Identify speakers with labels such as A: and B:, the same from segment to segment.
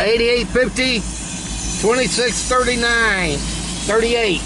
A: 8850 2639 38.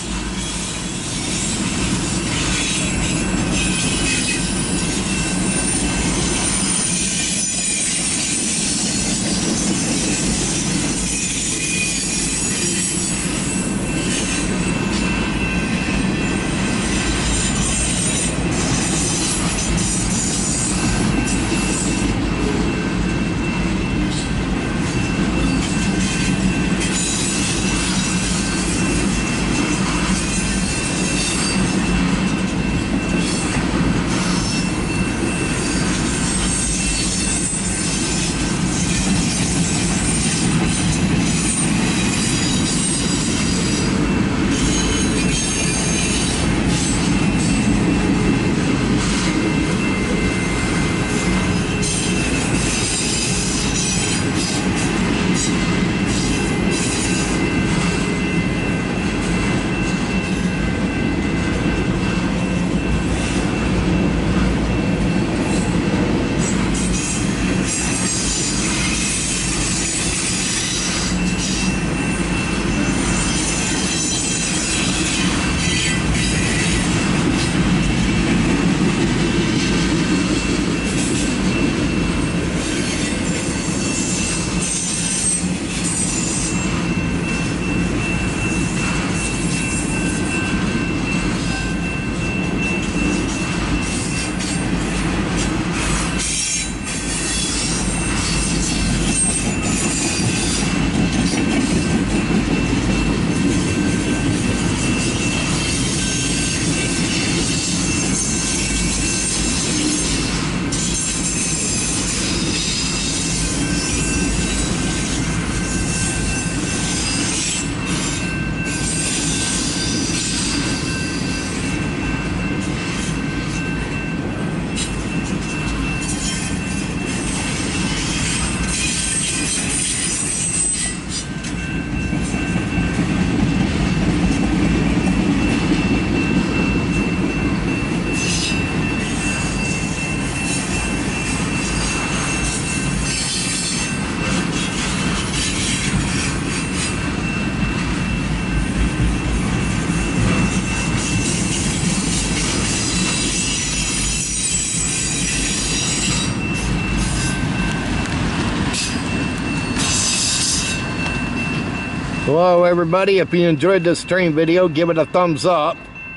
A: Hello everybody, if you enjoyed this train video, give it a thumbs up,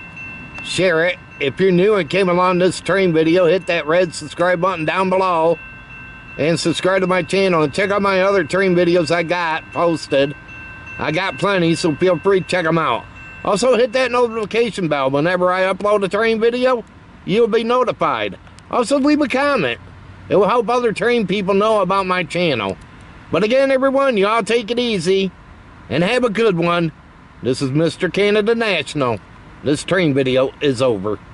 A: share it. If you're new and came along this train video, hit that red subscribe button down below and subscribe to my channel and check out my other train videos I got posted. I got plenty, so feel free to check them out. Also hit that notification bell. Whenever I upload a train video, you'll be notified. Also leave a comment. It will help other train people know about my channel. But again everyone, y'all take it easy and have a good one. This is Mr. Canada National. This train video is over.